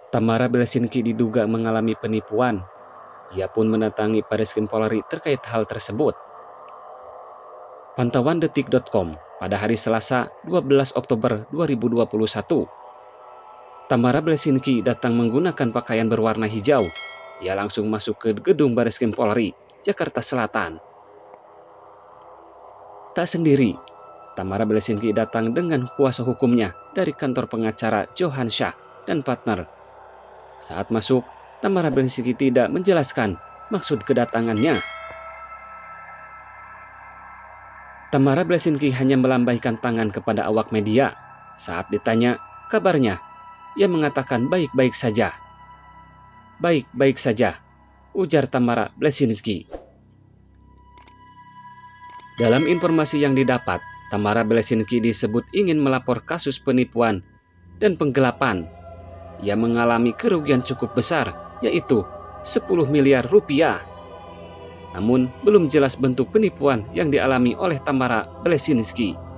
Tamara Belsinki diduga mengalami penipuan. Ia pun mendatangi Bareskrim Polri terkait hal tersebut. Pantauan detik.com pada hari Selasa 12 Oktober 2021. Tamara Belsinki datang menggunakan pakaian berwarna hijau. Ia langsung masuk ke gedung Bareskrim Polri, Jakarta Selatan. Tak sendiri, Tamara Belsinki datang dengan kuasa hukumnya dari kantor pengacara Johan Syah dan partner. Saat masuk, Tamara Belsinki tidak menjelaskan maksud kedatangannya. Tamara Belsinki hanya melambaikan tangan kepada awak media. Saat ditanya kabarnya, ia mengatakan baik-baik saja. Baik-baik saja, ujar Tamara Belsinki. Dalam informasi yang didapat, Tamara Belsinki disebut ingin melapor kasus penipuan dan penggelapan. Ia mengalami kerugian cukup besar, yaitu 10 miliar rupiah. Namun, belum jelas bentuk penipuan yang dialami oleh Tamara Belsinki.